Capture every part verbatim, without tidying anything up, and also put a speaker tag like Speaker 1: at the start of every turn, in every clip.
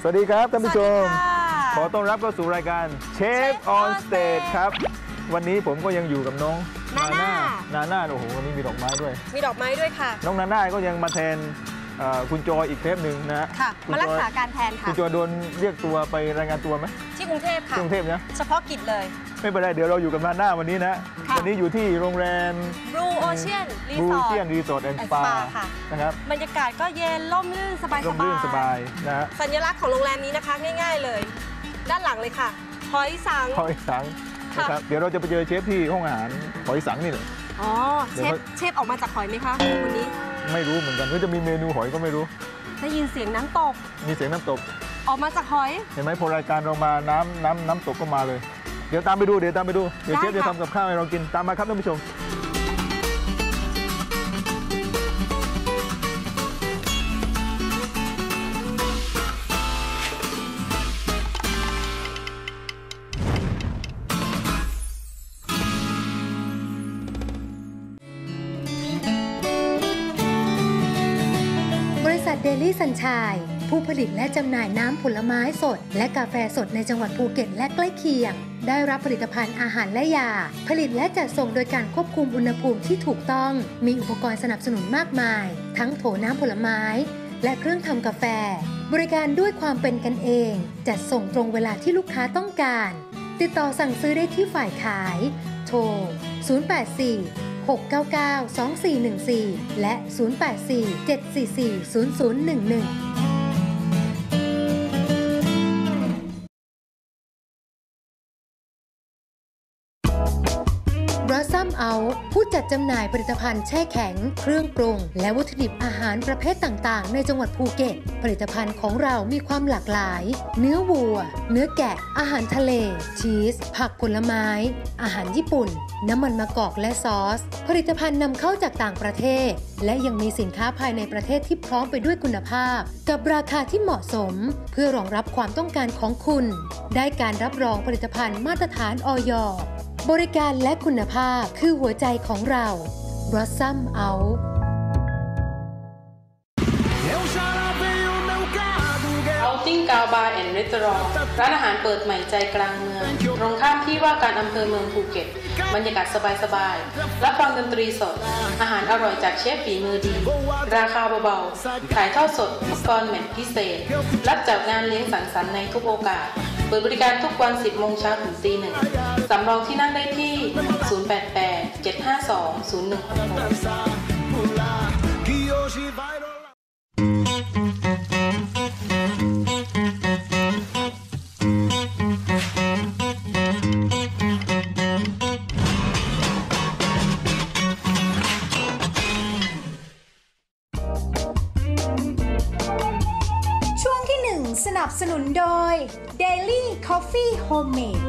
Speaker 1: วัสดีครับท่านผู้ชมขอต้อนรับเข้าสู่รายการเชฟออนสเตจครับวันนี้ผมก็ยังอยู่กับน้องนาน่านาน่าโอ้โหวันนี้มีดอกไม้ด้วย
Speaker 2: มีดอกไม้ด้วยค่ะ
Speaker 1: น้องนาน่าก็ยังมาแทนคุณจอยอีกเทปหนึ่งนะ
Speaker 2: ค่ะมารักษาการแทนค่ะ
Speaker 1: คุณจอยโดนเรียกตัวไปรายงานตัวไหม
Speaker 2: ที่กรุงเทพค่ะ
Speaker 1: ที่กรุงเทพนะ
Speaker 2: เฉพาะกิจเลย
Speaker 1: ไม่เป็นไรเดี๋ยวเราอยู่กับนาน่าวันนี้นะวันนี้อยู่ที่โรงแรม
Speaker 2: Blue Ocean
Speaker 1: Resort and Spa นะครับ
Speaker 2: บรรยากาศก็เย็นร่มรื่นสบายๆร่มรื่น
Speaker 1: สบายนะ
Speaker 2: สัญลักษณ์ของโรงแรมนี้นะคะง่ายๆเลยด้านหลังเลยค่ะหอยสัง
Speaker 1: หอยสังนะครับเดี๋ยวเราจะไปเจอเชฟที่ห้องอาหารหอยสังนี่เลย
Speaker 2: อ๋อเชฟเชฟออกมาจากหอยไหมคะวันนี้
Speaker 1: ไม่รู้เหมือนกันว่าจะมีเมนูหอยก็ไม่รู้
Speaker 2: ได้ยินเสียงน้ำตก
Speaker 1: มีเสียงน้ำตก
Speaker 2: ออกมาจากหอย
Speaker 1: เห็นไหมพอรายการเรามาน้ำน้ำน้ำตกก็มาเลยเดี๋ยวตามไปดูเดี๋ยวตามไปดูเดี๋ยวเชฟจะทำกับข้าวให้เรากินตามมาครับท่านผู้ชม
Speaker 3: เดลี่ซันชัยผู้ผลิตและจำหน่ายน้ำผลไม้สดและกาแฟสดในจังหวัดภูเก็ตและใกล้เคียงได้รับผลิตภัณฑ์อาหารและยาผลิตและจัดส่งโดยการควบคุมอุณหภูมิที่ถูกต้องมีอุปกรณ์สนับสนุนมากมายทั้งโถน้ำผลไม้และเครื่องทำกาแฟบริการด้วยความเป็นกันเองจัดส่งตรงเวลาที่ลูกค้าต้องการติดต่อสั่งซื้อได้ที่ฝ่ายขายโทรศูนย์ แปด สี่ หก เก้า เก้า สอง สี่ หนึ่ง สี่และศูนย์ แปด สี่ เจ็ด สี่ สี่ ศูนย์ ศูนย์ หนึ่ง หนึ่งบรัสซัมเอาผู้จัดจำหน่ายผลิตภัณฑ์แช่แข็งเครื่องปรุงและวัตถุดิบอาหารประเภทต่างๆในจังหวัดภูเก็ตผลิตภัณฑ์ของเรามีความหลากหลายเนื้อวัวเนื้อแกะอาหารทะเลชีสผักผลไม้อาหารญี่ปุ่นน้ำมันมะกอกและซอสผลิตภัณฑ์นำเข้าจากต่างประเทศและยังมีสินค้าภายในประเทศที่พร้อมไปด้วยคุณภาพกับราคาที่เหมาะสมเพื่อรองรับความต้องการของคุณได้การรับรองผลิตภัณฑ์มาตรฐานอย.บริการและคุณภาพคือหัวใจของเรา Blossom Out
Speaker 4: Outing Gal Bar and Restaurant ร้านอาหารเปิดใหม่ใจกลางเมืองตรงข้ามที่ว่าการอำเภอเมืองภูเก็ตบรรยากาศสบายๆรับฟังดนตรีสดอาหารอร่อยจากเชฟฝีมือดีราคาเบาๆถ่ายทอดสดอุปกรณ์แมตช์พิเศษรับจัดงานเลี้ยงสังสรรค์ในทุกโอกาสเปิดบริการทุกวัน สิบโมงเช้าถึงตีหนึ่งสำรองที่นั่งได้ที่ ศูนย์ แปด แปด เจ็ด ห้า สอง ศูนย์ หนึ่ง หก หก
Speaker 3: สนับสนุนโดย Daily Coffee Homemade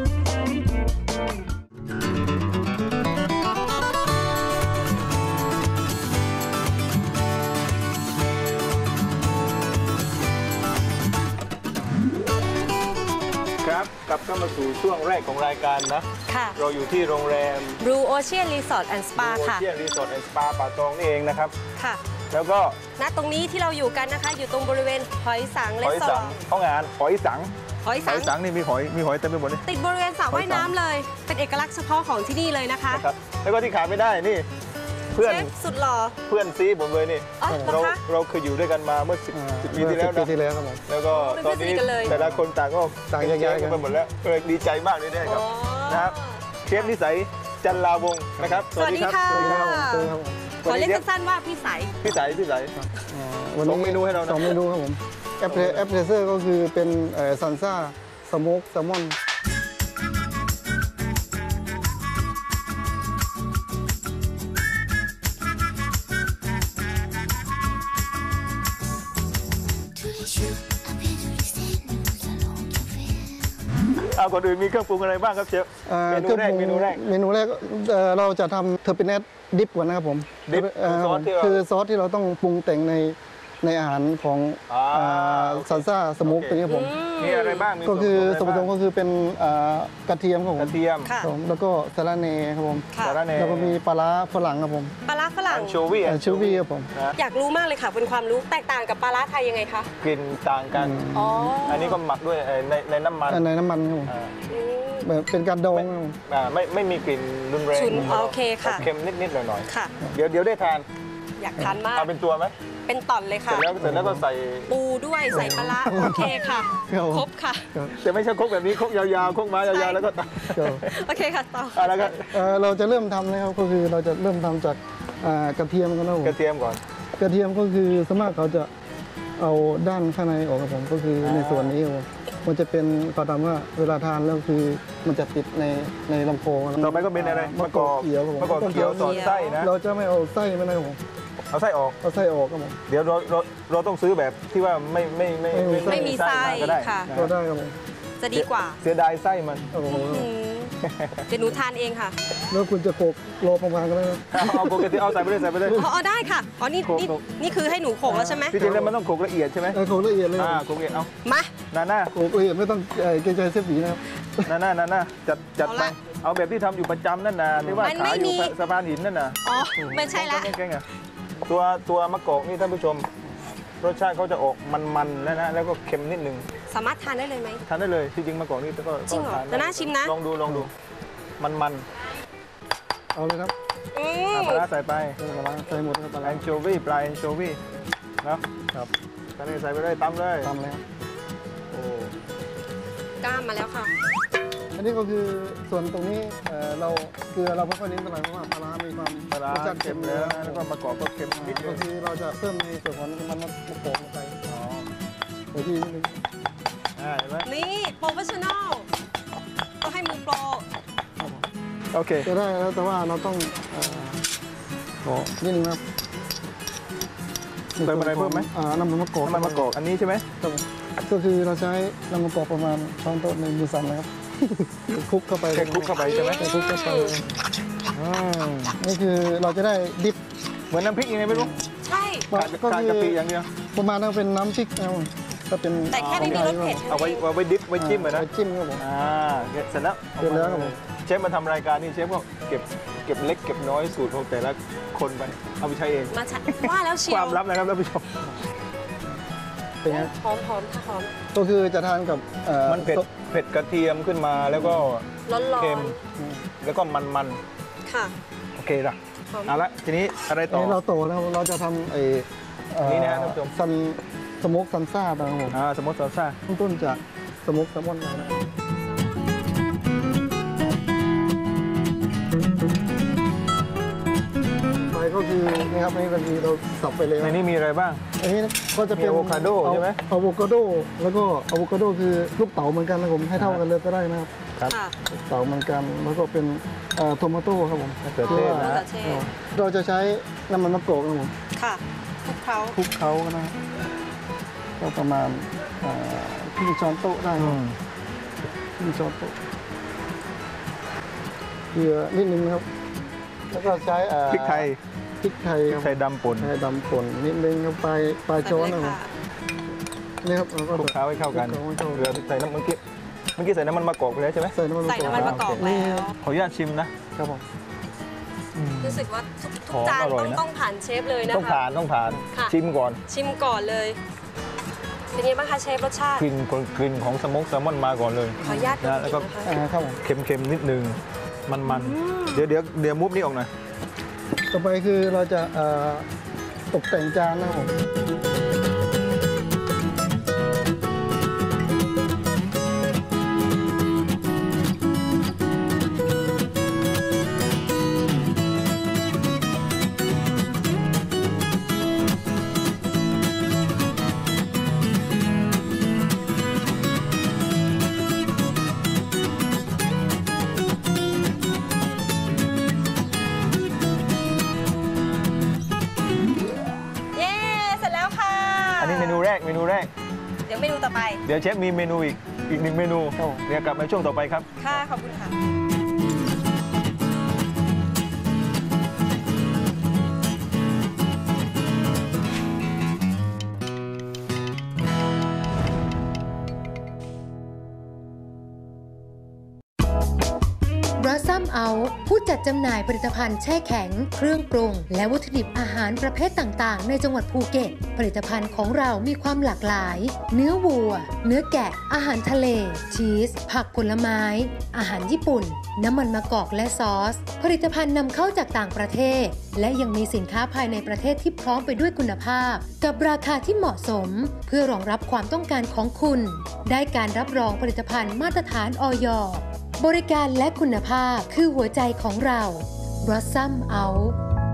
Speaker 1: ครับกลับเข้ามาสู่ช่วงแรกของรายการนะ
Speaker 2: ค่ะ
Speaker 1: เราอยู่ที่โรงแรม
Speaker 2: Blue Ocean Resort and Spa ค่ะ
Speaker 1: Blue Ocean Resort and Spa ป่าตองนี่เองนะครับ
Speaker 2: ค่ะ
Speaker 1: แล้วก็
Speaker 2: ณตรงนี้ที่เราอยู่กันนะคะอยู่ตรงบริเวณหอยสังและสอง
Speaker 1: ห้องอาหารหอยสัง
Speaker 2: หอยสังหอย
Speaker 1: สังนี่มีหอยมีหอยเต็มไปหมดเลย
Speaker 2: ติดบริเวณสระว่ายน้ำเลยเป็นเอกลักษณ์เฉพาะของที่นี่เลยนะคะ
Speaker 1: ครับแล้วก็ที่ขาดไม่ได้นี่เพื่อน
Speaker 2: สุดหล่อ
Speaker 1: เพื่อนซีผมเลยนี่เราเราเคยอยู่ด้วยกันมาเมื่อสิบปีที่แล้วนะ
Speaker 5: ปีที่แล้วครับผม
Speaker 1: แล้วก็ตอนนี้แต่ละคนต่างก็
Speaker 5: ต่างแยก
Speaker 1: กันไปหมดแล้วเออดีใจมากเลยได้ครับนะครับเชฟนิสัยจันลาวงศ์นะครับ
Speaker 2: สวัสดีค่ะขอเรียกสั้นๆว่าพี่ใส
Speaker 1: พี่ใสพี่ใสส่งเมนูให้เรา
Speaker 5: ส่งเมนูครับผมแอปแอปเทเซอร์ก็คือเป็นซันซ่าสโมกแซลมอน
Speaker 1: เอาก่อนอื่นมีเครื่องปรุงอะไรบ้างครับเชฟเมนูแรกเมนูแรก
Speaker 5: เมนูแรกเราจะทำเทอร์ปิเนตดิฟก่อนนะครับผมคือซอสที่เราต้องปรุงแต่งในในอาหารของ
Speaker 1: อ่า
Speaker 5: อ่า
Speaker 1: โอเค
Speaker 5: ซัลซ่าสโมุก
Speaker 1: โอเค
Speaker 5: ตัวนี้ครับผม
Speaker 1: มีอะไรบ้างมี
Speaker 5: ก็คือ
Speaker 1: ส่
Speaker 5: ส่
Speaker 1: ว
Speaker 5: วน น
Speaker 1: ผ
Speaker 5: ผ
Speaker 1: ส
Speaker 5: ส
Speaker 1: ม
Speaker 5: ม
Speaker 1: อะไรบ้าง
Speaker 5: ก็คือเป็นอ่ากระเทียมครับผ
Speaker 1: ก
Speaker 5: ม
Speaker 1: ระเทียม
Speaker 2: ค่ะ
Speaker 5: ครับผมแล้วก็สาระเนครับผม
Speaker 2: ค่ะ
Speaker 1: สาระแหน่
Speaker 5: แล้วก็มีปลาร้าฝรั่งครับผม
Speaker 2: ปลาร้าฝรั่ง
Speaker 1: อันโชวี
Speaker 5: แอนชูวีครับผม
Speaker 1: นะ
Speaker 2: อยากรู้มากเลยค่ะ เป็นความรู้แตกต่างกับปลาร้าไทยยังไงคะ
Speaker 1: กลิ่นต่างกัน
Speaker 2: อ๋อ
Speaker 1: อันนี้ก็หมักด้วยเอ่อในในน้ำมัน
Speaker 5: ในน้ำมันครับผม
Speaker 1: อ่า
Speaker 2: อืม
Speaker 5: แบบเป็นการดองครับผม
Speaker 1: อ่าไม่ไม่มีกลิ่นรุนแรง
Speaker 2: ฉุนโอเคค่ะ
Speaker 1: เค็มนิดๆหน่อย
Speaker 2: ค่ะ
Speaker 1: ๆเดี๋ยวเดี๋ยวได้ทาน
Speaker 2: อยากทานมาก
Speaker 1: เอาเป็นตัวไหม
Speaker 2: เป็นตอนเลย
Speaker 1: เสร็
Speaker 2: ค่ะ
Speaker 1: จแล้วเสร็จแล้วก็ใส่
Speaker 2: ปูด้วยใส่ปลาร้าโอเคค่ะ
Speaker 5: ครับผม
Speaker 2: ครบค่ะ
Speaker 1: จะไม่ใช่ครกแบบนี้ครกยาวๆครกไม้ยาวๆแล้วก็ตัด
Speaker 5: ครับ
Speaker 2: โอเคค่ะต่อ
Speaker 1: อ่ะแล้วก็
Speaker 5: เอ่อเราจะเริ่มทำนะครับก็คือเราจะเริ่มทำจากอ่ากระเทียมกันนะครับผม
Speaker 1: กระเทียมก่อน
Speaker 5: กระเทียมก็คือสวนมากเขาจะเอาด้านข้างในออกครับผมก็คือในส่วนนี้ครับผมมันจะเป็นเขาทำว่าเวลาทานแล้วคือมันจะติดในในลำโพง
Speaker 1: ต่อไปก็เป็นอะไร
Speaker 5: มะกอกเขียวครับผม
Speaker 1: มะกอกเขียวสอดไส้นะ
Speaker 5: เราจะไม่เอาไส้ไม่ได้ครับผม
Speaker 1: เอาไส้ออก
Speaker 5: เอาไส้ออกครับผม
Speaker 1: เดี๋ยวเราเราเราต้องซื้อแบบที่ว่าไม่ไม่ไม่
Speaker 2: ไม่มีไส้
Speaker 1: มาก็ได้
Speaker 2: ค่ะ
Speaker 1: นะ
Speaker 5: ก็ได้ครับผม
Speaker 2: จะดีกว่า
Speaker 1: เสียดายไส้มัน
Speaker 5: โอ้โห
Speaker 2: อืมเดี๋ยวหนูทานเองค่ะ
Speaker 5: แล้วคุณจะโขลกโลประมาณก็ได้ครับ
Speaker 1: เอาเอาปกติเอาใส่ไปเลยใส่ไปเลย
Speaker 2: อ๋ออ๋อได้ค่ะ อ๋อ นี่นี่
Speaker 1: โขลก
Speaker 2: นี่คือให้หนูโขกแล้วใช่ไหม
Speaker 1: ที่จริงแล้วมันต้องโขลกละเอียดใช่ไหม
Speaker 5: เอาโขลกละเอียดเลย
Speaker 1: อ่าโขลกละเอียดเอา
Speaker 2: มา
Speaker 1: นาน่า
Speaker 5: โขลกละเอียดไม่ต้องเอ่อเกรงใจเซฟบีนะครับ
Speaker 1: นาน่านาน่าจัดจัด
Speaker 2: เอา
Speaker 1: ไป
Speaker 2: ละ
Speaker 1: เอาแบบที่ทำอยู่ประจำนั่นน่ะที่ว่า
Speaker 2: มันไม่
Speaker 1: ขายอยู่
Speaker 2: มี
Speaker 1: สะพานหินนั่นน่ะ
Speaker 2: อ๋อ ไม่ใช่ละ
Speaker 1: เก่งๆอ่ะตัวตัวมะกอกนี่ท่านผู้ชม รสชาติเขาจะออกมันๆแล้วนะแล้วก็เค็มนิดนึง
Speaker 2: สามารถทานได้เลยไหม
Speaker 1: ทานได้เลยที่จริงมะกอกนี่ก็
Speaker 2: จริงเหรอ
Speaker 1: ก็ทานได้
Speaker 2: แต่น่าชิมนะ
Speaker 1: ลองดูลองดูมันมัน
Speaker 5: เอาเลยครับ
Speaker 2: อื
Speaker 1: ๆ
Speaker 2: ม
Speaker 1: เอาปลาร้าใส่ไป
Speaker 5: ใส่ปลาร้าใส่หมดครับปลา
Speaker 1: แอ
Speaker 5: ร้าน
Speaker 1: โชวีปลาแอนโชวีนะครับ ใส่เลยใส่ไปเลยตำเลย
Speaker 5: ตำเลยครับ
Speaker 1: โอ้
Speaker 2: กล้ามมาแล้วค่ะ
Speaker 5: อันนี้ก็คือส่วนตรงนี้เอ่อเราเกลือเราไม่ค่อยเน้นเท่าไหร่เพราะว่าปลาร้ามีความ
Speaker 1: ปลาร้าร
Speaker 5: สชาติ
Speaker 1: เค็
Speaker 5: เค็
Speaker 1: ม
Speaker 5: ม
Speaker 1: แล้
Speaker 5: แล้ว ว
Speaker 1: นะแล้วก็มะกอกก็เค็มนิดนึ
Speaker 5: ก็
Speaker 1: ง
Speaker 5: คือเราจะเพิ่มในส่วนของน้ำมันมะกอกลงไป
Speaker 1: อ๋อ
Speaker 5: โดยที่นิดนึง
Speaker 1: อ่าเห็นไหม
Speaker 2: นี่โปรเฟชชั่นอลต้องให้มือโปร
Speaker 1: โอเค
Speaker 5: จะได้แล้วแต่ว่าเราต้องเอ่อขอนิดนึงครับ
Speaker 1: เติมอะไรเพิ่มไหม
Speaker 5: อ่าน้ำมันมะกอก
Speaker 1: น้ำมันมะกอกอันนี้ใช่ไหม
Speaker 5: ครับผมก็คือเราใช้น้ำมันมะกอกประมาณช้อนโต๊ะในมือสั่นนะครับ คลุกเข้าไป
Speaker 1: แค่คลุกเข้าไปใช่ไหม
Speaker 5: คลุกเข้าไป
Speaker 1: อืม
Speaker 5: นี่คือเราจะได้ดิบ
Speaker 1: เหมือนน้ำพริกยังไงไม่รู้
Speaker 2: ใช่
Speaker 1: ขาด
Speaker 5: ก็
Speaker 1: ขาด
Speaker 5: คื
Speaker 1: กะ
Speaker 5: อ
Speaker 1: ปิอย่างเดียว
Speaker 5: ประมาณนั้นเป็นน้ำพริกนะครับผมก็เป็น
Speaker 2: แต่แค่ไม่มีรสเผ็ด
Speaker 1: เอาไว้เอาไว้ดิฟไว้จิ้มเหรอนะ
Speaker 5: ไว้จิ้มครับผม
Speaker 1: อ่าเสร็จแล้ว
Speaker 5: เสร็จแล้วครับผม
Speaker 1: เชฟมาทำรายการนี่เชฟก็เก็บเก็บเล็กเก็บน้อยสูตรของแต่ละคนไปเอาไปใช้เอง
Speaker 2: มาใช้ว่าแล้วเชียว
Speaker 1: ความลับนะครับท่านผู้ชม
Speaker 5: เป็นไง
Speaker 2: หอมหอมค่ะหอม
Speaker 5: ก็คือจะทานกับอ่อ
Speaker 1: มันเผ็ด
Speaker 5: ซ
Speaker 1: เผ็ดกระเทียมขึ้นมาแล้วก็
Speaker 2: ร้อนร้อ
Speaker 1: เค็
Speaker 2: น
Speaker 1: มแล้วก็มันมัน
Speaker 2: ค่ะ
Speaker 1: ๆโอเคละ
Speaker 2: หอม
Speaker 1: เอาละทีนี้อะไร
Speaker 5: อั
Speaker 1: ต่
Speaker 5: น
Speaker 1: อ
Speaker 5: นี้เราโตนะครับเราจะทำไอ้เอ่อ
Speaker 1: นี่นะท่านผู้ชม
Speaker 5: ซันสโมกซันซ่านะครับผม
Speaker 1: อ่าสมมติซอสซ่า
Speaker 5: เริ่มต้นจากสโมกแซลมอนนะครับไปก็คือนะครับนี่ก็คือเราสับไปเลย
Speaker 1: ในนี้มีอะไรบ้าง
Speaker 5: อันนี้ก็จะเป็น
Speaker 1: มีอะโวคาโดใช่ไหม
Speaker 5: อะโวคาโดแล้วก็อะโวคาโดคือลูกเต๋าเหมือนกันนะครับผมให้เท่ากันเลยก็ได้นะครับ
Speaker 1: ครับ
Speaker 2: ค่ะ
Speaker 5: ลูกเต๋าเหมือนกันแล้วก็เป็นเอ่อโทมาโต้ครับผม
Speaker 1: มะเขือเทศนะ
Speaker 2: มะเขือเทศ
Speaker 5: เราจะใช้น้ำมันมะกอกนะครับผม
Speaker 2: ค่ะคลุกเคล้า
Speaker 5: คลุกเคล้ากันนะครับก็ประมาณเอ่อครึ่งช้อนโต๊ะได้ค
Speaker 1: อื
Speaker 5: รับ
Speaker 1: ม
Speaker 5: ครึ่งช้อนโต๊ะเกลือนิดนึงครับ แล้วก็ใช้เอ่อ
Speaker 1: พริกไทย
Speaker 5: พริกไทย
Speaker 1: พริ
Speaker 5: ค
Speaker 1: ก
Speaker 5: รับ
Speaker 1: ไทยดำป่น
Speaker 5: ไทยดำป่นนิดนึงครับปลายปลายช้อน
Speaker 2: เล
Speaker 5: นะ
Speaker 2: ย
Speaker 5: ครับ
Speaker 2: ค่ะ
Speaker 5: นี่ครับเรา
Speaker 1: ค
Speaker 5: ก็
Speaker 1: ลุกเคล้าให้เข้ากัน
Speaker 5: คลุกเคล้าให้เข้า
Speaker 1: เกลือใส่น้ำเมื่อกี้เมื่อกี้ใส่น้ำมันมะกอกไปแล้วใช่ไหม
Speaker 5: ใส่น้ำมัน
Speaker 2: ใส่น้ำมันมะกอกแล้ว
Speaker 1: ขออนุญาตชิมนะครับ
Speaker 5: ผม
Speaker 2: รู้สึกว่าทุกทุ
Speaker 1: ห
Speaker 2: ก
Speaker 1: อม
Speaker 2: จาน
Speaker 1: อร่อย
Speaker 2: ต้อง
Speaker 1: นะ
Speaker 2: ต้องผ่านเชฟเลยนะคะ
Speaker 1: ต้องผ่านต้องผ่าน
Speaker 2: ค่ะ
Speaker 1: ชิมก่อน
Speaker 2: ชิมก่อนเลย เป็นไงบ้างคะเชฟรสชาติ
Speaker 1: กลิ่นกลิ่นของสโมกแซลมอนมาก่อนเลย
Speaker 2: ขออนุญาตดม
Speaker 1: นะ
Speaker 2: ก
Speaker 1: แล้ว
Speaker 2: ลิ่
Speaker 1: ก็
Speaker 2: นนะคะ
Speaker 5: อ่าครับผม
Speaker 1: เค็มๆนิดนึงมันมันๆเดี๋ยวเดี๋ยวเดี๋ยวมุฟนี่ออกหน่อย
Speaker 5: ต่อไปคือเราจะเอ่อตกแต่งจานนะครับผม
Speaker 2: เย้ เสร็จแล้วค่ะ
Speaker 1: อันนี้เมนูแรกเมนูแรก
Speaker 2: เดี๋ยวเมนูต่อไป
Speaker 1: เดี๋ยวเชฟมีเมนูอีกอีกหนึ่งเมนูเดี๋ยวกลับมาช่วงต่อไปครับ
Speaker 2: ค่ะ ขอบคุณค่ะ
Speaker 1: อ
Speaker 3: Out ผู้จัดจำหน่ายผลิตภัณฑ์แช่แข็งเครื่องปรุงและวัตถุดิบอาหารประเภทต่างๆในจังหวัดภูเก็ตผลิตภัณฑ์ของเรามีความหลากหลายเนื้อวัวเนื้อแกะอาหารทะเลชีสผักผลไม้อาหารญี่ปุ่นน้ำมันมะกอกและซอสผลิตภัณฑ์นำเข้าจากต่างประเทศและยังมีสินค้าภายในประเทศที่พร้อมไปด้วยคุณภาพกับราคาที่เหมาะสมเพื่อรองรับความต้องการของคุณได้การรับรองผลิตภัณฑ์มาตรฐานอย.บริการและคุณภาพคือหัวใจของเรา Blossom Out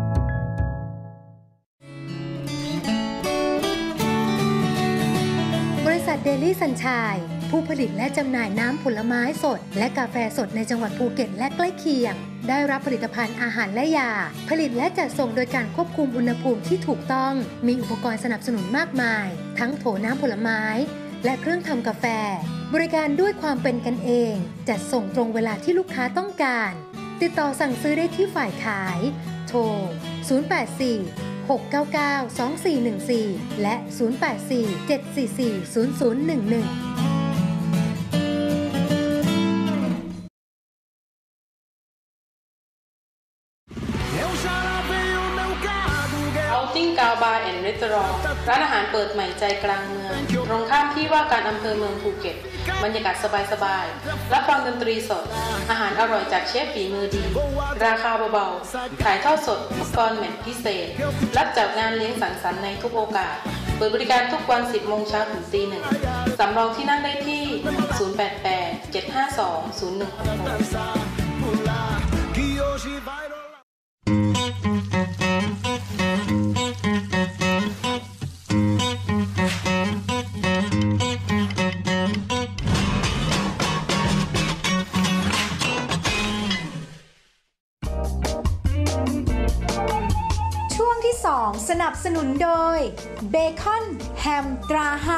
Speaker 3: บริษัทเดลี่ซันชัยผู้ผลิตและจำหน่ายน้ำผลไม้สดและกาแฟสดในจังหวัดภูเก็ตและใกล้เคียงได้รับผลิตภัณฑ์อาหารและยาผลิตและจัดส่งโดยการควบคุมอุณหภูมิที่ถูกต้องมีอุปกรณ์สนับสนุนมากมายทั้งโถน้ำผลไม้และเครื่องทำกาแฟบริการด้วยความเป็นกันเองจัดส่งตรงเวลาที่ลูกค้าต้องการติดต่อสั่งซื้อได้ที่ฝ่ายขายโทรศูนย์ แปด สี่ หก เก้า เก้า สอง สี่ หนึ่ง สี่ และ ศูนย์ แปด สี่ เจ็ด สี่ สี่ ศูนย์ ศูนย์ หนึ่ง หนึ่ง
Speaker 4: ติ้งกาวบาร์แอนด์รีสอร์ทร้านอาหารเปิดใหม่ใจกลางเมืองตรงข้ามที่ว่าการอำเภอเมืองภูเก็ตบรรยากาศสบายๆรับฟังดนตรีสดอาหารอร่อยจากเชฟฝีมือดีราคาเบาๆถ่ายทอดสดอุปกรณ์แมตช์พิเศษรับจัดงานเลี้ยงสังสรรค์ในทุกโอกาสเปิดบริการทุกวัน สิบ โมงเช้าถึงตีหนึ่งสำรองที่นั่งได้ที่ ศูนย์ แปด แปด เจ็ด ห้า สอง ศูนย์ หนึ่ง หก หก
Speaker 6: สนับสนุนโดยเบคอนแฮมตราไฮ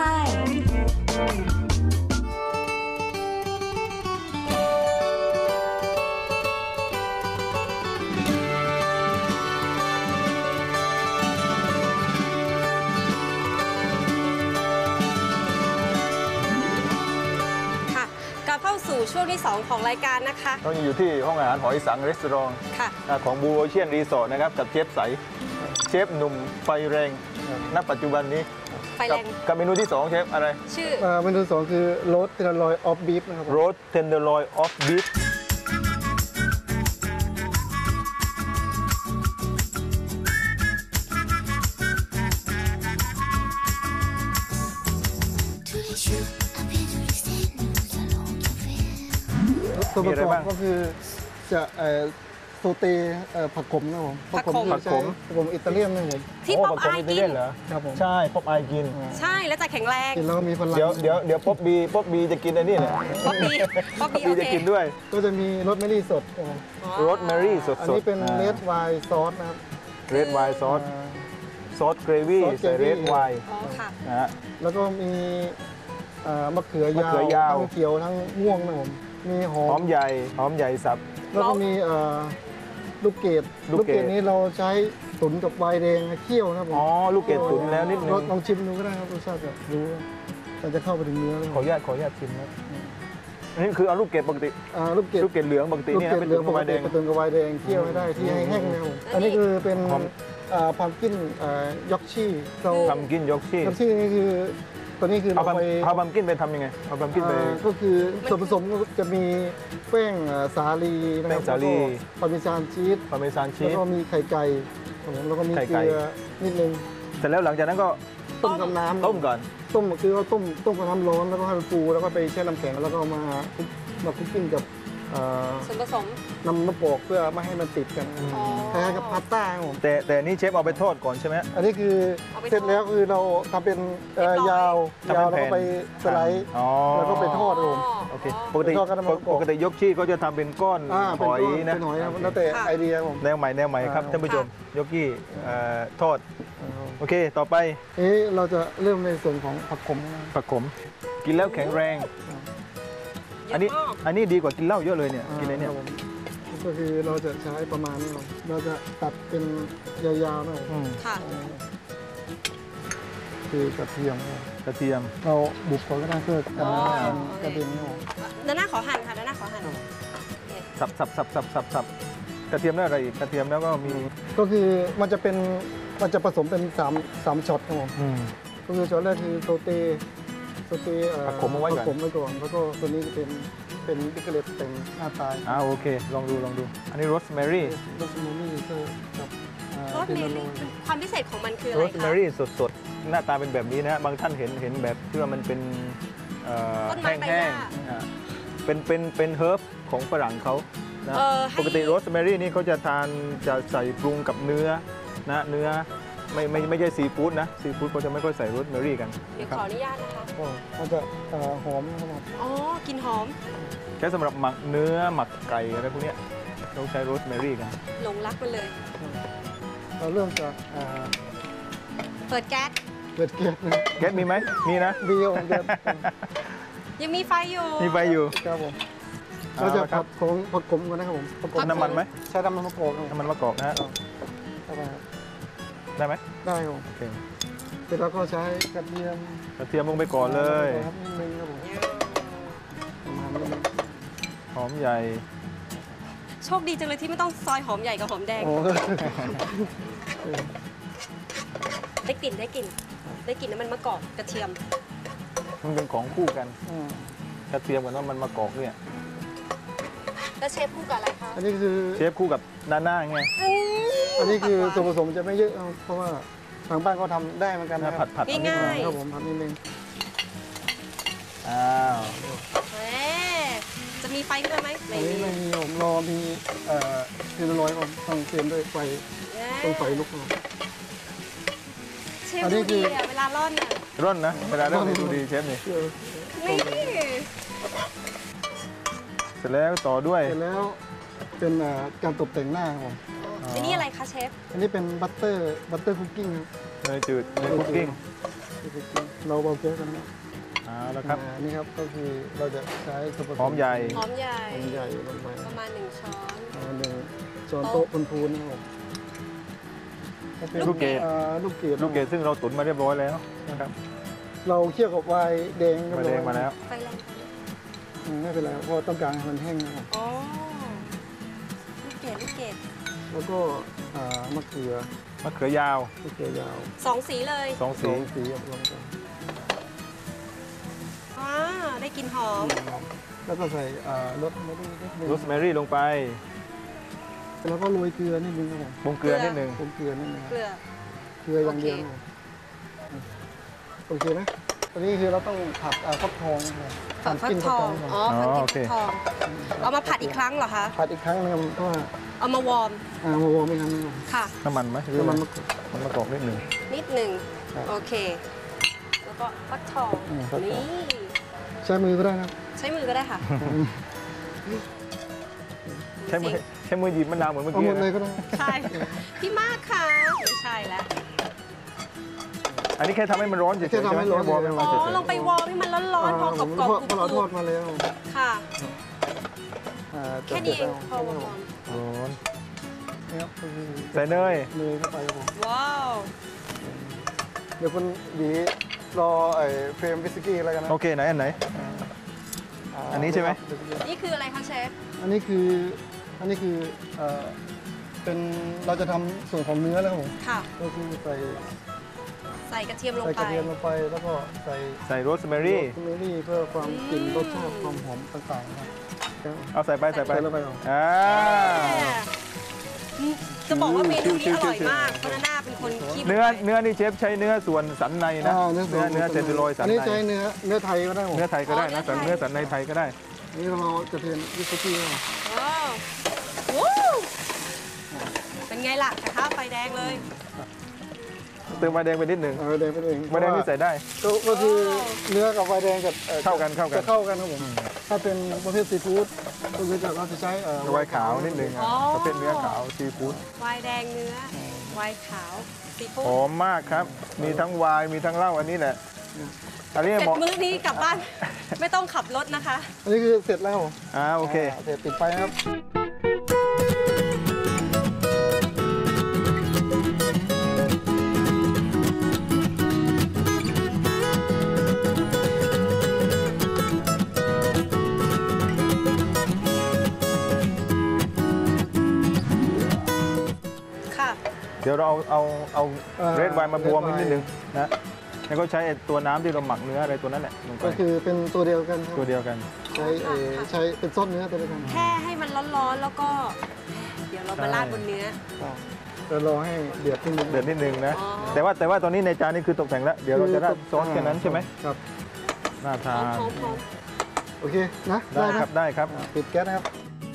Speaker 2: กลับเข้าสู่ช่วงที่สองของรายการนะคะ
Speaker 1: เราอยู่ที่ห้องอาหารหอยสังรีสอร์ทของบูโอเชียนรีสอร์ทนะครับกับเชฟใสเชฟหนุ่มไฟแรงณปัจจุบันนี้
Speaker 2: ไฟแรง
Speaker 1: กับเมนูที่สองเชฟอะไร
Speaker 2: ชื่อ
Speaker 5: เมนูที่สองคือโรสเทนเดอร์ลอยออฟบีฟนะครับ
Speaker 1: โรสเทนเดอร์ลอยออฟบีฟ
Speaker 5: ส่วนประกอบก็คือจะโซเตผักขมนะผม
Speaker 2: ผักขม
Speaker 5: ผักขมผักขมอิตาเลียนนะผม
Speaker 2: ที่ป๊อปไอกิน
Speaker 1: เหรอ
Speaker 5: ครับผม
Speaker 1: ใช่ป๊อปไอกิน
Speaker 2: ใช่แล้วจะแข็งแรง
Speaker 5: กินแล้วมีพลัง
Speaker 1: เดี๋ยวเดี๋ยวเดี๋ยวป๊อปบีป๊อปบีจะกินอะไรนี่แหละ
Speaker 2: ป๊อปบีป๊อปบี
Speaker 1: จะกินด้วย
Speaker 5: ก็จะมีรสแมรี่สด
Speaker 1: รสแมรี่สด
Speaker 5: อันนี้เป็นเรดไวน์ซอสนะครับ
Speaker 1: เรดไวน์ซอสซอสเกรวี่ใส่เรดไวน์
Speaker 2: นะฮะ
Speaker 5: แล้วก็มีมะเขือยาวทั้งเขียวทั้งม่วงนะผมมีหอ
Speaker 1: มใหญ่หอมใหญ่สับ
Speaker 5: แล้วก็มีลูกเกดลูกเกดนี้เราใช้ตุ๋นกับไวน์แดงเคี่ยวนะครับ
Speaker 1: อ๋อลูกเกดตุ๋นแล้วนิดนึง
Speaker 5: ลองชิมดูก็ได้ครับรสชาติจะรู้มันจะเข้าไปถึงเนื้อ
Speaker 1: ขออนุญาตขออนุญาตชิมนะนี่คือเอาลูกเกดปกติ
Speaker 5: ลูกเกด
Speaker 1: ลูกเกดเหลืองปกตินี่เป็น
Speaker 5: ตุ๋นกับไวน์แดงตุ๋นกับไวน์แดงเคี่ยวให้ได้ที่ให้แห้งนะครับอันนี้คือเป็นพัมกินยอกชี่
Speaker 1: เราพัมกินยอกชี่
Speaker 5: ยอกชี่นี่คือตัวนี้คือ
Speaker 1: เราไปเอาบัมกินไปทำยังไงเอาบัมกินไป
Speaker 5: ก็คือส่วนผสมจะมีแป้งสาลี
Speaker 1: แป้งสาลี
Speaker 5: พาร์เมซานชีส
Speaker 1: พาร์เมซานชีส
Speaker 5: แล้วก็มีไข่ไก่แล้วก็มีเกลือนิดนึง
Speaker 1: เสร็จแล้วหลังจากนั้นก็
Speaker 5: ต้มกับน้ำ
Speaker 1: ต้มก่อน
Speaker 5: ต้มคือเราต้มต้มกับน้ำร้อนแล้วก็ให้มันฟูแล้วก็ไปแช่น้ำแข็งแล้วก็มามาคุกกิ้งกับ
Speaker 2: ส่วนผสม
Speaker 5: น้ำมะกอกเพื่อไม่ให้มันติดกันคล้ายๆกับพาสต้าครับผม
Speaker 1: แต่แต่นี่เชฟเอาไปทอดก่อนใช่ไหม
Speaker 5: อันนี้คือเสร็จแล้วคือเราทำเป็นยาวยาวแล้วก็ไปสไลด์แล้วก็ไปทอดครับผม
Speaker 1: โอเคปกติปกติยกชี่ก็จะทำเป็นก้อนหอยนะ
Speaker 5: เป็นหอยแล้วแต่ไอเดียผม
Speaker 1: แนวใหม่แนวใหม่ครับท่านผู้ชมยกชี่ทอดโอเคต่อไป
Speaker 5: เอ๊ะเราจะเริ่มในส่วนของผักขม
Speaker 1: ผักขมกินแล้วแข็งแรงอันนี้อันนี้ดีกว่ากินเหล้าเยอะเลยเนี่ยกินอะไรเนี่ย
Speaker 5: ก็คือเราจะใช้ประมาณนี้เราจะตัดเป็นยาวๆหน่อย
Speaker 2: ค่ะ
Speaker 5: คือกระเทียม
Speaker 1: กระเทียม
Speaker 5: เราบุบก่อนก็ได้เพื่อกันกระเทียมนี่
Speaker 2: ด้านหน้าขอหั่นค่ะด้านหน้าขอหั่น
Speaker 1: สับสับสับสับสับสับกระเทียมแล้วอะไรอีกกระเทียมแล้วก็มี
Speaker 5: ก็คือมันจะเป็นมันจะผสมเป็นสามสามช็อตครับผม
Speaker 1: อืม
Speaker 5: ก็คือช็อตแรกคือโซเตโซเตเอ่อ
Speaker 1: ผักขมเอาไว้ก่อน
Speaker 5: ผักขมไว้ก่อนแล้วก็ตัวนี้จะเป็นเป็นบิกเกอร์เลตแต่งหน้าตาย
Speaker 1: อ่าโอเคลองดูลองดู อันนี้โรสแมรี่
Speaker 5: โรสแมรี่ก็กับอ่า
Speaker 2: โรส
Speaker 5: เป็น
Speaker 2: เม
Speaker 5: อโร
Speaker 2: ลี่
Speaker 5: ย
Speaker 2: ความพิเศษของมันคืออะ
Speaker 1: โร
Speaker 2: ไร
Speaker 1: ส
Speaker 2: คะ
Speaker 1: แมรี่สดๆ หน้าตาเป็นแบบนี้นะฮะบางท่านเห็นเห็นแบบที่ว่ามันเป็นเอ่อ
Speaker 2: ต้นไม้ใบห
Speaker 1: แห้
Speaker 2: ญ้าง
Speaker 1: ๆอ่าเป็นเป็นเป็นเฮิร์บของฝรั่งเขานะ
Speaker 2: เออให้
Speaker 1: ปกติโรสแมรี่นี่เขาจะทานจะใส่ปรุงกับเนื้อนะเนื้อไม่ไม่ไม่ใช่ซีฟู้ดนะซีฟู้ดเขาจะไม่ค่อยใส่โรสแมรี่กัน
Speaker 2: เดี๋ยว
Speaker 1: นะครั
Speaker 2: ขอบ อนุญาตนะคะ
Speaker 5: ก็มันจะเอ่อหอมนะครับผม
Speaker 2: อ๋อกลินหอม
Speaker 1: ใช้สำหรับหมักเนื้อหมักไก่อะไรพวกเนี้ยเราใช้โรสแมรี่กัน
Speaker 2: หลงรักมันเลย
Speaker 5: เราเริ่มจากอ่า
Speaker 2: เปิดแก๊ส
Speaker 5: เปิดเกียร์นะ
Speaker 1: แก๊สมีไหมมีนะ
Speaker 5: วีโอของแก๊ส
Speaker 2: ยังมีไฟอยู่
Speaker 1: มีไฟอยู่
Speaker 5: ครับผม
Speaker 1: เอา
Speaker 5: เราจะ
Speaker 1: ละครั
Speaker 5: ผั
Speaker 1: บ
Speaker 5: ดของผัดขมกันนะครับผมผัดขม
Speaker 1: น้ำมันไหม
Speaker 5: ใช้น้ำมันมะกอกครับผม
Speaker 1: น้ำมันมะกอกนะฮะ
Speaker 5: เข้าไปครับ
Speaker 1: ได้ไหม
Speaker 5: ได้ครับผม
Speaker 1: โอเค
Speaker 5: เสร็จแล้วก็ใช้กระเทียม
Speaker 1: กระเทียมลงไปก่อนเลย
Speaker 5: ครับนิดนึงครับผมประมาณนี้
Speaker 1: หอมใหญ่
Speaker 2: โชคดีจังเลยที่ไม่ต้องซอยหอมใหญ่กับหอมแดง
Speaker 5: โอ้
Speaker 2: ได้กลิ่นได้กลิ่น ได้กลิ่นน้ำมันมะกอกกระเทียม
Speaker 1: มันเป็นของคู่กัน
Speaker 5: อืม
Speaker 1: กระเทียมกับน้ำมันมะกอกเนี่ย
Speaker 2: แล้วเชฟคู่กับอะไรคะ
Speaker 5: อันนี้คือ
Speaker 1: เชฟคู่กับนาน่าไง
Speaker 5: อันนี้คือส่วนผสมจะไม่เยอะครับเพราะว่าทางบ้านก็ทำได้เหมือนกัน
Speaker 1: นะ
Speaker 5: นะค
Speaker 1: ผั
Speaker 5: รั
Speaker 1: ด
Speaker 5: บ
Speaker 1: ผัดเอานิดหน่อย
Speaker 5: ครับผมทำนิดนึง
Speaker 1: อ้าว
Speaker 2: แหมจะมีไฟขึ้นมาไหม
Speaker 5: อั
Speaker 2: ไม่
Speaker 5: น
Speaker 2: มี
Speaker 5: นี้ไม่มีผมรอมีเอ่อเทียนร้อยก่อนต้องเตรียมด้วยไฟต้องไฟลุกก่อน
Speaker 2: เชฟ
Speaker 5: อันนี้
Speaker 2: ดู
Speaker 5: คือ
Speaker 2: ดีอะเวลาร่อนอะ
Speaker 1: ร่อนนะเวลาเร่อนนี่ดูดีเชฟนี่
Speaker 5: เชื่อ
Speaker 2: นี่
Speaker 1: เสร็จแล้วต่อด้วย
Speaker 5: เสร็จแล้วเป็นเอ่อการตกแต่งหน้าครับผม
Speaker 2: อันนี้อะไรคะเชฟ
Speaker 5: อันนี้เป็นบัตเตอร์บัตเตอร์คุกกิ้งครับ
Speaker 1: เนยจืดเนยคุกกิ้ง
Speaker 5: เราเบาแก๊สกันนะ
Speaker 1: เอ่าแล้วครับ
Speaker 5: อ่านี่ครับก็คือเราจะใช้ส่วนผสม
Speaker 1: หอมใหญ่
Speaker 2: หอมใหญ่
Speaker 5: หอมใหญ่ลงไป
Speaker 2: ประมาณหนึ่งช้อน
Speaker 5: เอาหนึ่งช้อนโต๊ะพูนๆนะครับผมเป็น
Speaker 1: ลูกเกด
Speaker 5: อ่าลูกเกด
Speaker 1: ลูกเกดซึ่งเราตุ๋นมาเรียบร้อยแล้วนะครับ
Speaker 5: เราเคี่ยวกับไวน์แดงเรียบ
Speaker 1: มา
Speaker 5: ร้
Speaker 1: แด
Speaker 5: อย
Speaker 1: งมาแล้ว
Speaker 2: ไฟแรง
Speaker 5: อืมไม่เป็นไรเพราะต้องการให้มันแห้งนะครับ
Speaker 2: อ๋อลูกเกดลูกเกด
Speaker 5: แล้วก็อ่ามะเขือ
Speaker 1: มะเขือยาว
Speaker 5: มะเขือยาว
Speaker 2: สองสีเลย
Speaker 1: สอง
Speaker 5: ส
Speaker 1: สี
Speaker 5: องสีครับลงไป
Speaker 2: อ่าได้กลิ่นหอม
Speaker 5: แล้วก็ใส่อ่ารสมะลินิดนึง
Speaker 1: โรสแมรี่ลงไป
Speaker 5: แล้วก็โรยเกลือนิดนึงครับผม
Speaker 1: ปรุงเกลือนิดหนึ่ง
Speaker 5: ผมเกลือนิดนึง
Speaker 2: เกลือ
Speaker 5: เกลืออย่างเดียวครับผมโอเคไหมตอนนี้คือเราต้องผัดอ่าฟักทองนะครับ
Speaker 2: ฝักฟัก
Speaker 5: กิน
Speaker 2: ทอง
Speaker 5: ก่น
Speaker 2: อ๋อฝักกินฟักทอง เอามาผัดอีกครั้งเหรอคะ
Speaker 5: ผัดอีกครั้งนะครับเพราะว่า
Speaker 2: เอามาวอร์ม
Speaker 5: อ่ามาวอร์มอีกครั้งนึงครับ
Speaker 2: ค่ะ
Speaker 1: น้ำมันไหมหรือ
Speaker 5: น้ำ
Speaker 1: มั
Speaker 5: มัน
Speaker 1: น
Speaker 5: มะกรูด
Speaker 1: มันมะกอกนิดหนึ่ง
Speaker 2: นิดหนึ่ง
Speaker 5: ครับ
Speaker 2: โอเค แล้วก็ฟักทอง
Speaker 5: อืมฟักทอง
Speaker 2: นี่
Speaker 5: ใช้มือก็ได้นะครับ
Speaker 2: ใช้มือก็ได้ค่ะ
Speaker 1: ใช้มือใช้มือหยิบมะนาวเหมือนเมื่อ
Speaker 5: เอา
Speaker 1: กี้
Speaker 5: หมดเลย
Speaker 1: นะ
Speaker 5: ก็ได้
Speaker 2: ใช่ พี่มากค่ะ ไม่ใช่แล้ว
Speaker 1: อันนี้แค่ทำให้มันร้อนเฉยๆ
Speaker 5: แค่ทำให้ร้อน
Speaker 1: วอร์มให้
Speaker 2: อ๋
Speaker 1: มัน
Speaker 2: อ
Speaker 1: เฉย
Speaker 2: ลงไปวอร์มให้มันร้อนๆ พอกรอบๆก
Speaker 5: เพราะเพราะเราท
Speaker 2: รุ
Speaker 5: อบ ดมาแล้ว
Speaker 2: ๆค่ะ
Speaker 5: อ่า
Speaker 2: แค่นี้เองพอวอร์ม
Speaker 1: ๆร้อน
Speaker 5: นี่ครับคือ
Speaker 1: ใส่เนย
Speaker 5: เนยเข้าไปครับผม
Speaker 2: ว้าว
Speaker 5: เดี๋ยวคุณหยีรอไอ้เฟรมวิสกี้อะไรกันนะ
Speaker 1: โอเคไหนอันไหน
Speaker 5: า
Speaker 1: อันนี้ใช่ไหม
Speaker 2: นี่คืออะไรคะเชฟ
Speaker 5: อันนี้คืออันนี้คือเอ่อเป็นเราจะทำส่วนของเนื้อแล้วครับผม
Speaker 2: ค่ะ
Speaker 5: ก็คือใส่
Speaker 2: ใส่กระเทียมลง
Speaker 5: ใส่
Speaker 2: ไป
Speaker 5: กระเทียมลงไปแล้วก็ใส่
Speaker 1: ใส่โรสแมรี่
Speaker 5: โรสแมรี่เพื่อความกลิ่น
Speaker 2: อืม
Speaker 5: รสชาติความหอมต่างๆนะครับ
Speaker 1: เอาใส่ไปใส่ไป
Speaker 5: ใส่ลงไปก่อน
Speaker 1: อ่า
Speaker 2: จะบอกว่าเมนูนี้
Speaker 1: ชิ
Speaker 2: อ
Speaker 1: วๆ
Speaker 2: ร่อย
Speaker 1: ชิวๆ
Speaker 2: มากเพราะนาน่าเป็นคนขี้
Speaker 1: เนื้อเนื้อนี่เชฟใช้เนื้อส่วนสันในนะ
Speaker 5: อ่าเนื้อส่วน
Speaker 1: เนื้อเซนติโลยสั
Speaker 5: อั
Speaker 1: น
Speaker 5: นนี้
Speaker 1: ใน
Speaker 5: ใช้เนื้อเนื้อไทยก็ได้ผม
Speaker 1: เนื้อไทยก็ได้นะสันเนื้อสันในไทยก็ได้
Speaker 5: อันนี้เรากระเทียมวิสกี้เข้ามา
Speaker 2: ว้าววู้เป็นไงล่ะกระทะไฟแดงเลย
Speaker 1: เติมมาแดงไปนิดหนึ่ง
Speaker 5: เอาแดงไปเอง
Speaker 1: มาแดงนี่ใส่ได้
Speaker 5: ก็ก็คือเนื้อกับไวน์แดงกับอ่อ
Speaker 1: เข้ากันเข้ากัน
Speaker 5: จะเข้ากันครับผมถ้าเป็นประเภทซีฟู้ดก็คือจะเราจะใช้เอ่อ
Speaker 1: ไวน์ขาวนิดหนึ่งอ่ะ
Speaker 2: อ๋อ
Speaker 1: ประเภทเนื้อขาวซีฟู้ด
Speaker 2: ไวน์แดงเนื้อ ไวน์ขาวซีฟู้
Speaker 1: ห
Speaker 2: ด
Speaker 1: อมมากครับ มีทั้งไวน์มีทั้งเหล้าอันนี้แหละอันนี้
Speaker 2: เสร็
Speaker 1: เห
Speaker 2: จ
Speaker 1: มาะ
Speaker 2: มื้อนี้กลับบ้าน ไม่ต้องขับรถนะคะ
Speaker 5: อันนี้คือเสร็จแล้วครับผม
Speaker 1: อ่าโอเค
Speaker 5: าเสร็จติดไปครับ
Speaker 1: เดี๋ยวเราเอาเอา
Speaker 5: เอ่อ
Speaker 1: เรดไวน์มาบวม
Speaker 5: red wine
Speaker 1: นิดนึงนะแล้วก็ใช้ไอ้ตัวน้ำที่เราหมักเนื้ออะไรตัวนั้นแหละลงไป
Speaker 5: ก็คือเป็นตัวเดียวกันครับ
Speaker 1: ตัวเดียวกัน
Speaker 5: ใช้เอ่อใช้เป็นซอสเนื้อตัวเดียวกัน
Speaker 2: แค่ให้มันร้อนๆแล้วก็ เดี๋ยวเรามาราดบนเนื้อ
Speaker 5: เดี๋ยวรอให้เดือดนิดนึง
Speaker 1: เดือดนิดนึงนะ
Speaker 2: อ๋อ
Speaker 1: แต่ว่าแต่ว่าตอนนี้ในจานนี้คือตกแต่งแล้ว เดี๋ยวเราจะราดซอสแค่นั้นใช่ไหม
Speaker 5: ครับ
Speaker 1: น่า
Speaker 2: ห
Speaker 1: ทา
Speaker 2: อม
Speaker 1: น
Speaker 2: หอมหอม
Speaker 5: โอเคนะ
Speaker 1: ได้ครับได้ครับ
Speaker 5: อ่าปิดแก๊สนะครับ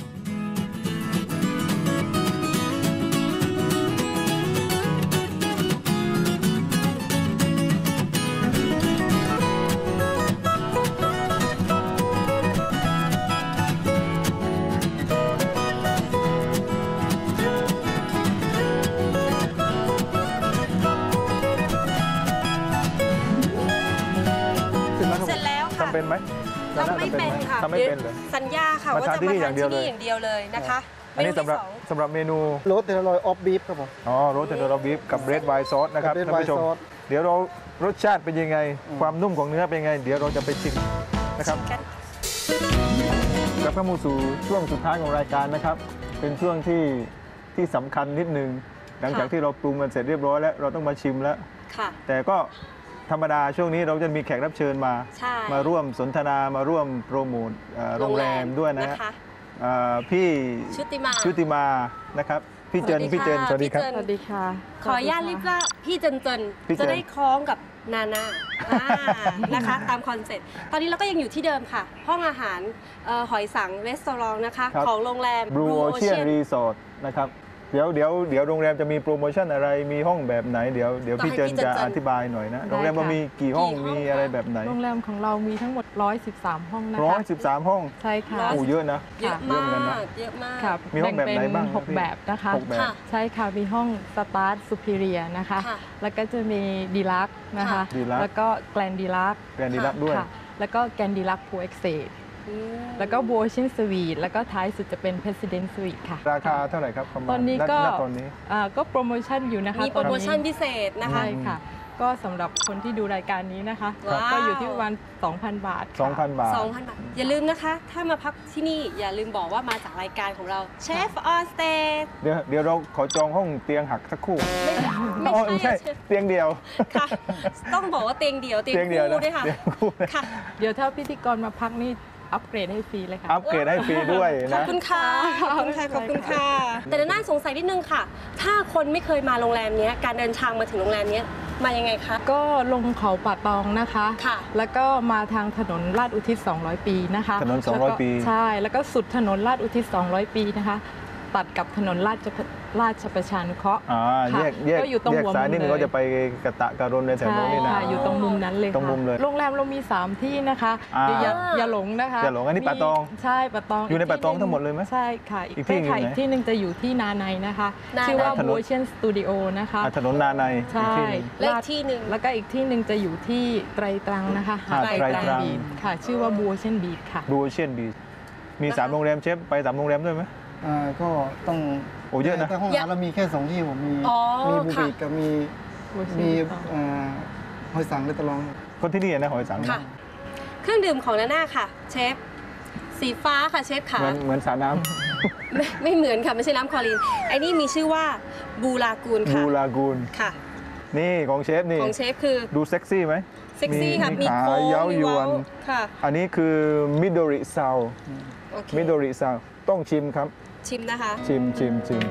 Speaker 2: เสร็จแล้วค่ะ
Speaker 1: ทำเป็นไหม
Speaker 2: ทำไม่เป็นค่ะ
Speaker 1: ทำไม่เป็นเหรอ
Speaker 2: สัญญาค่ะ
Speaker 1: มา
Speaker 2: ว่า
Speaker 1: ทาน
Speaker 2: จะ
Speaker 1: ที่
Speaker 2: มา
Speaker 1: นี่อ
Speaker 2: ทา
Speaker 1: ย่าน งเดียว
Speaker 2: ที่
Speaker 1: เลย
Speaker 2: นี่อย่างเดียวเลยนะคะ
Speaker 1: อันนี้
Speaker 2: เม
Speaker 1: สำหรับ
Speaker 2: ที่อง
Speaker 1: สำหรับเมนู
Speaker 5: โรสเทอร์ลอยออฟบีฟครับผม
Speaker 1: อ๋อโรสเทนเดอร์บีฟกับเรดไวน์ซอสนะครับ
Speaker 5: กับ red
Speaker 1: ท่านผู้ชม
Speaker 5: wine sauce
Speaker 1: เดี๋ยวเรารสชาติเป็นยังไง
Speaker 5: อืม
Speaker 1: ความนุ่มของเนื้อเป็นยังไง เดี๋ยวเราจะไปชิมนะครับ
Speaker 2: กัน
Speaker 1: กลับเข้ามาสู่ช่วงสุดท้ายของรายการนะครับ เป็นช่วงที่ที่สำคัญนิดนึง หลังจากที่เราปรุงกันเสร็จเรียบร้อยแล้วเราต้องมาชิมแล้ว
Speaker 2: ค่ะ
Speaker 1: แต่ก็ธรรมดาช่วงนี้เราจะมีแขกรับเชิญมา
Speaker 2: ใช่
Speaker 1: มาร่วมสนทนามาร่วมโปรโมทเอ่อโรงแรมด้วยนะฮะ
Speaker 2: คะ
Speaker 1: เอ่อพี่
Speaker 2: ชุติมา
Speaker 1: ชุติมานะครับพี่เจน
Speaker 2: สวัสดี
Speaker 1: พี่เจน
Speaker 2: ค่ะ
Speaker 1: สวัสดีครับ
Speaker 2: พี่เจน
Speaker 7: สวัสดีค่ะ
Speaker 2: ขออนุญาตเรียกว่าพี่เจนเจน
Speaker 1: พี่เจน
Speaker 2: จะได้คล้องกับนาน่าอ่านะคะ ตามคอนเซ็ปต์ตอนนี้เราก็ยังอยู่ที่เดิมค่ะ ห้องอาหารเอ่อหอยสังรีสอร์ทนะคะ ของโรงแรม
Speaker 1: Blue
Speaker 2: Blue
Speaker 1: Ocean
Speaker 2: Ocean
Speaker 1: Resort นะครับเดี๋ยวเดี๋ยวเดี๋ยวโรงแรมจะมีโปรโมชั่นอะไรมีห้องแบบไหนเดี๋ยวเดี๋ยว
Speaker 2: ต้อง
Speaker 1: พี่
Speaker 2: ให้
Speaker 1: เจน
Speaker 2: พี่เจน
Speaker 1: จะ
Speaker 2: เจน
Speaker 1: อธิบายหน่อยนะ
Speaker 7: ได้
Speaker 1: โรงแรมเรา
Speaker 7: ค่ะ
Speaker 1: มีกี่ห้อง
Speaker 2: กี่ห้อง
Speaker 1: มี
Speaker 2: คะ
Speaker 1: อะไรแบบไหน
Speaker 7: โรงแรมของเรามีทั้งหมดหนึ่งร้อยสิบสามห้องนะ
Speaker 1: ร้อ
Speaker 7: คะ
Speaker 1: ยสิบสามห้อง
Speaker 7: ใช่ค่ะ
Speaker 2: ร้อย
Speaker 1: โอ้เยอะนะ
Speaker 2: เยอะ
Speaker 1: เยอะเหมือนกัน
Speaker 2: มา
Speaker 1: นะ
Speaker 2: กเยอะมาก
Speaker 7: ค่ะ
Speaker 1: มีห้องแบบไหนบ้าง
Speaker 7: แบ่เป็นหก
Speaker 1: พี่
Speaker 7: แบบนะคะ
Speaker 1: หกแบบ
Speaker 2: ค่ะ
Speaker 7: ใช่ค่ะ มีห้องสตาร์ทซูเปเรียนะคะ
Speaker 2: ค่ะ
Speaker 7: แล้วก็จะมีดีลักนะคะ
Speaker 2: ค่ะ
Speaker 1: Deluxe
Speaker 7: แล้วก็แกลนดีลัก
Speaker 1: แกรนดีลักด้วย
Speaker 7: ค่ะ แล้วก็แกลนดีลักพูเอ็กเซด
Speaker 2: อืม
Speaker 7: แล้วก็บัวชินสวีทแล้วก็ท้ายสุดจะเป็นเพรสซิเดนต์สวีทค่ะ
Speaker 1: ราคาเท่าไหร่ครับประมาณ
Speaker 7: ตอนนี้ก็
Speaker 1: ณตอนนี้
Speaker 7: อ่าก็โปรโมชั่นอยู่นะคะ
Speaker 2: มีโปรโมชั่น
Speaker 7: ตอ
Speaker 2: พิเศษนะคะ
Speaker 7: ใช่ค่ะ ก็สำหรับคนที่ดูรายการนี้นะคะ
Speaker 2: ว้าว
Speaker 7: ก็อยู่ที่ประมาณ สองพัน บาทค่ะ
Speaker 1: สองพัน บาท
Speaker 2: สองพันบาท อย่าลืมนะคะ ถ้ามาพักที่นี่อย่าลืมบอกว่ามาจากรายการของเราเชฟออนสเตจ
Speaker 1: เดี๋ยวเดี๋ยวเราขอจองห้องเตียงหักสักครู่
Speaker 2: ไม่
Speaker 1: อ๋อ
Speaker 2: ไม่ใช่
Speaker 1: เตียงเดียว
Speaker 2: ค่ะ ต้องบอกว่าเตียงเดียวเตียง
Speaker 1: เตียงเดียว
Speaker 2: คู่
Speaker 1: นะ
Speaker 2: ด้วยค่ะ
Speaker 1: เตียงคู่นะ
Speaker 2: ค่ะ
Speaker 7: เดี๋ยวถ้าพิธีกรมาพักนี่อัปเกรดให้ฟรีเลยค่ะ
Speaker 1: อัปเกรดให้ฟรีด้วย
Speaker 2: ขอบ
Speaker 1: นะ
Speaker 2: คุณค่ะ ขอบคุณค่ะ ขอบคุณค่ะ แต่น่าสงสัยนิดนึงค่ะ ถ้าคนไม่เคยมาโรงแรมเนี้ย การเดินทางมาถึงโรงแรมเนี้ยมายังไงคะ
Speaker 7: ก็ลงเขาป่าตองนะคะ
Speaker 2: ค่ะ
Speaker 7: แล้วก็มาทางถนนลาดอุทิศ สองร้อย ปีนะคะ
Speaker 1: ถนนสองร้อย
Speaker 7: แล้วก็
Speaker 1: ปี
Speaker 7: ใช่ แล้วก็สุดถนนลาดอุทิศ สองร้อย ปีนะคะ ตัดกับถนนราชประราชประชานุเคราะห์
Speaker 1: อ่า
Speaker 7: ค่ะ
Speaker 1: แยกแยก
Speaker 7: ก็อยู่ตรง
Speaker 1: แยก
Speaker 7: หัว
Speaker 1: ซ้าย
Speaker 7: มุม
Speaker 1: นี่มัน
Speaker 7: เลย
Speaker 1: ก็จะไปกระตะกระรนในแถว
Speaker 7: ใช่
Speaker 1: โน้นนี่นะ
Speaker 7: ค่ะ อยู่ตรงมุมนั้นเลย
Speaker 1: ตรง
Speaker 7: ค่ะ
Speaker 1: มุมเลย
Speaker 7: โรงแรมเรามี สาม ที่นะคะ
Speaker 1: อ่า
Speaker 7: เดี๋ยวอย่าอย่าหลงนะคะ
Speaker 1: อย่าหลงอันนี้ป่าตอง
Speaker 7: มีใช่ป่าตอง
Speaker 1: อยู่ในป่าตอง
Speaker 7: ที่
Speaker 1: ทั้งหมดเลยไหม
Speaker 7: ใช่ค่ะ
Speaker 1: อีกที่หนึ่ง
Speaker 7: ใช่ค่ะ
Speaker 1: อยู่ไหน
Speaker 7: อีกที่หนึ่งจะอยู่ที่นาในนะคะ
Speaker 2: นาใน
Speaker 7: ชื่อว่า
Speaker 1: ถนน
Speaker 7: บัวเชียนสตูดิโอนะคะ
Speaker 1: อ่าถนนนาใน
Speaker 7: ใช่
Speaker 1: อีกที่หนึ่ง
Speaker 2: และอีกที่หนึ่ง
Speaker 7: แล้วก็อีกที่หนึ่งจะอยู่ที่ไตรตรังนะคะหาด
Speaker 1: หาด
Speaker 7: ไตร
Speaker 1: ไตร
Speaker 7: ตรัง
Speaker 1: ตรัง
Speaker 7: บีชค่ะ ชื่อว่าบัวเชียนบีชค่ะ
Speaker 1: ดูเชียนบีชมีสามโรงแรมเชฟไปสามโรงแรมด้วยไหม
Speaker 5: อ่าก็ต้อง
Speaker 1: โอ้เยอะนะ
Speaker 5: แต่ห้องอาหารเรามีแค่สองที่ผมมี
Speaker 2: อ๋อ
Speaker 5: มีบู
Speaker 2: ค่ะ
Speaker 5: บีกับมี
Speaker 7: บัวเชียน
Speaker 5: มี
Speaker 7: บีช
Speaker 5: อ่าหอยสังและตะลอง
Speaker 1: คนที่นี่นะหอยสัง
Speaker 2: ค่ะ เครื่องดื่มของนาน่าค่ะ เชฟ สีฟ้าค่ะเชฟค่ะ
Speaker 1: เหมือนเหมือนสระน้
Speaker 2: ไม่ไม่เหมือนค่ะ ไม่ใช่น้ำคลอรีน ไอ้นี่มีชื่อว่าบูลากูน
Speaker 1: ำ
Speaker 2: ค่ะ
Speaker 1: บูลากูน
Speaker 2: ค่ะ
Speaker 1: นี่ของเชฟนี่
Speaker 2: ของเชฟคือ
Speaker 1: ดูเซ็กซี่ไหม
Speaker 2: เซ็กซี่ค่ะ มี
Speaker 1: ขา
Speaker 2: โค้ง
Speaker 1: เย้า
Speaker 2: มี
Speaker 1: ยว
Speaker 2: เว้าน ค่ะ
Speaker 1: อันนี้คือมิโดริซาว
Speaker 2: โอเค
Speaker 1: มิโดริซาวต้องชิมครับ
Speaker 2: ชิมนะคะ
Speaker 1: ชิมชิมชิม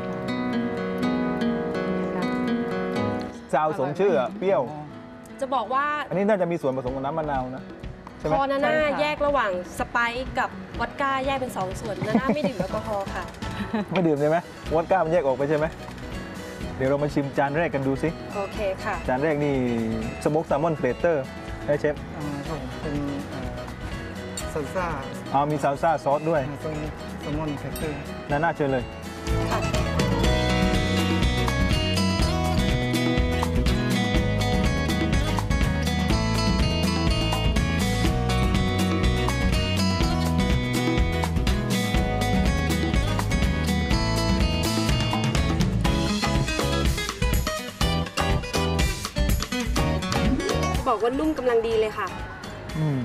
Speaker 1: ซาวสมชื่ออะเปรี้ยว
Speaker 2: จะบอกว่า
Speaker 1: อันนี้น่าจะมีส่วนผสมของน้ำมะนาวนะใช่ไหม
Speaker 2: พอนาน่า
Speaker 7: ใช่ค่ะ
Speaker 2: แยกระหว่างสไปซ์กับวอดก้าแยกเป็นสองส่วนนาน่าไม่ดื่มแอลกอฮอล์ค่ะ
Speaker 1: ไม่ดื่มใช่ไหมวอดก้ามันแยกออกไปใช่ไหมเดี๋ยวเรามาชิมจานแรกกันดูสิ
Speaker 2: โอเคค่ะ
Speaker 1: จานแรกนี่สโมกแซลมอนเ a เตอร์ให้เชฟ
Speaker 5: อ่าครับผมเป็นซัลซ่า
Speaker 1: อ๋อมีซาลซ่าซอสด้วย
Speaker 5: ซอสแซลมอนแพคเกอร์
Speaker 1: นาน่าเชิญเลย
Speaker 2: ค่ะ บอกว่านุ่มกำลังดีเลยค่ะ
Speaker 1: อืม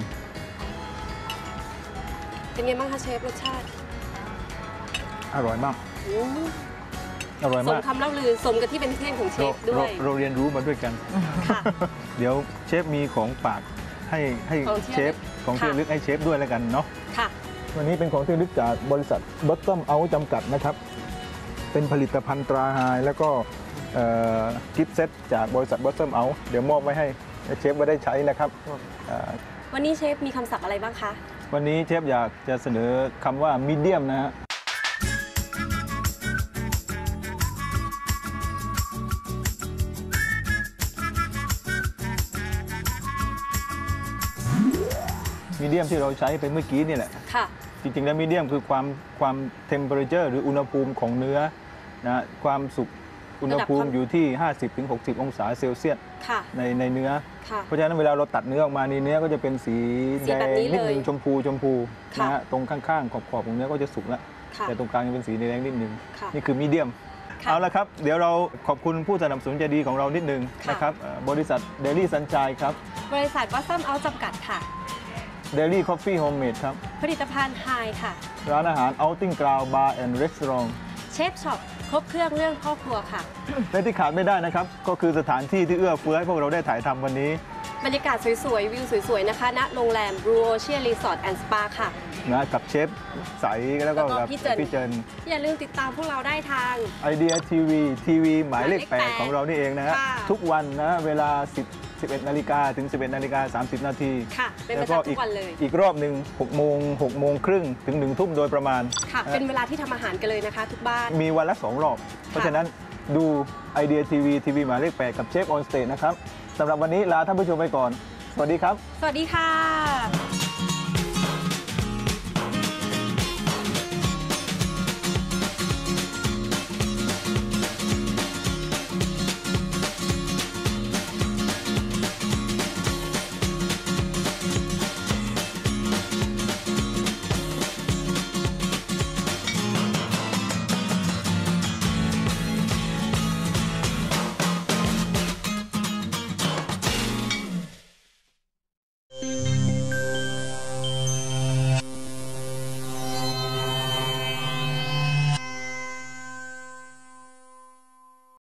Speaker 2: เป็นไงบ้างคะเชฟรสชาติ
Speaker 1: อร่อยมาก
Speaker 2: อืม
Speaker 1: อร่อย
Speaker 2: ส
Speaker 1: มาม ก
Speaker 2: คำเล่าลือสมกับที่เป็นเพื่อนของเชฟด้วย
Speaker 1: เราเราเรียนรู้มาด้วยกัน
Speaker 2: ค่ะ
Speaker 1: เดี๋ยวเชฟมีของฝากให้ให้
Speaker 2: ของที่
Speaker 1: เชฟ
Speaker 2: ระลึก
Speaker 1: ของที่
Speaker 2: ค่ะ
Speaker 1: ระลึกให้เชฟด้วยแล้วกันเนาะ
Speaker 2: ค่ะ
Speaker 1: วันนี้เป็นของที่ระลึกจากบริษัท Bottom Out จำกัดนะครับ เป็นผลิตภัณฑ์ตราไฮแล้วก็กิฟต์เซตจากบริษัท Bottom Out เดี๋ยวมอบไว้ให้เชฟไว้ได้ใช้นะครับเอ่อ
Speaker 2: วันนี้เชฟมีคำศัพท์อะไรบ้างคะ
Speaker 1: วันนี้เชฟอยากจะเสนอคำว่ามีเดียมนะฮะมีเดียมที่เราใช้ไปเมื่อกี้นี่แหละ
Speaker 2: ค่ะ
Speaker 1: จริงๆแล้วมีเดียมคือความความเทมเปอเรเจอร์หรืออุณหภูมิของเนื้อนะความสุกอุณหภูมิอยู่ที่ ห้าสิบถึงหกสิบ องศาเซลเซียส
Speaker 2: ค่ะ
Speaker 1: ในในเนื้อ
Speaker 2: ค่ะ
Speaker 1: เพราะฉะนั้นเวลาเราตัดเนื้อออกมานี่เนื้อก็จะเป็นสี
Speaker 2: สี
Speaker 1: แด
Speaker 2: แบบ
Speaker 1: ง
Speaker 2: นี้
Speaker 1: นิดนึง
Speaker 2: เลย
Speaker 1: ชมพูชมพู
Speaker 2: ค่ะ
Speaker 1: นะฮะตรงข้างๆขอบๆของเนื้อก็จะสุกแล้ว
Speaker 2: ค่ะ
Speaker 1: แต่ตรงกลางยังเป็นสีแดงนิดนึง
Speaker 2: ค่ะ
Speaker 1: นี่คือมีเดียม
Speaker 2: ค่ะ
Speaker 1: เอาละครับ เดี๋ยวเราขอบคุณผู้สนับสนุนใจดีของเรานิดนึง
Speaker 2: ค่ะ
Speaker 1: นะครับเอ่อบริษัทเดลี่สัญชัยครับ
Speaker 2: บริษัทวัตซัมเอาจำกัดค่ะ
Speaker 1: เดลี่คอฟฟี่โฮมเมดครับ
Speaker 2: ผลิตภัณฑ์ไฮค่ะ
Speaker 1: ร้านอาหาร Outing Ground Bar and Restaurant
Speaker 2: เชฟช็อปครบเครื่องเรื่องครอบครัวค่ะ
Speaker 1: และที่ขาดไม่ได้นะครับ ก็คือสถานที่ที่เอื้อเฟื้อให้พวกเราได้ถ่ายทำวันนี้
Speaker 2: บรรยากาศสวยๆ วิวสวยๆ นะคะ ณ โรงแรม Blue Ocean Resort and Spa ค่ะ
Speaker 1: นะกับเชฟใสแล้วก็
Speaker 2: แล้วก็
Speaker 1: กับ
Speaker 2: พี่เจิน
Speaker 1: พี่เจิน
Speaker 2: อย่าลืมติดตามพวกเราได้ทาง
Speaker 1: ไอเดียทีวีทีวีหมายเลข
Speaker 2: หมายเลข
Speaker 1: แปดของเรานี่เองนะฮะ
Speaker 2: ค่ะ
Speaker 1: ทุกวันนะเวลา10 11นาฬิกาถึง 11นาฬิกาสามสิบนาที
Speaker 2: ค่ะ เป็นป
Speaker 1: แล้
Speaker 2: ระ
Speaker 1: วก็
Speaker 2: จำทุ
Speaker 1: อีก
Speaker 2: กวันเลย
Speaker 1: อีกรอบหนึ่ง6โมง6โมงครึ่งถึง1ทุ่มโดยประมาณ
Speaker 2: ค่ะ
Speaker 1: นะ
Speaker 2: เป็นเวลาที่ทำอาหารกันเลยนะคะ ทุกบ้าน
Speaker 1: มีวันละ สอง รอบ เพราะฉะนั้นดูไอเดียทีวีทีวีหมายเลขแปดกับเชฟออนสเตจนะครับสำหรับวันนี้ลาท่านผู้ชมไปก่อน สวัสดีครับ
Speaker 2: สวัสดีค่ะ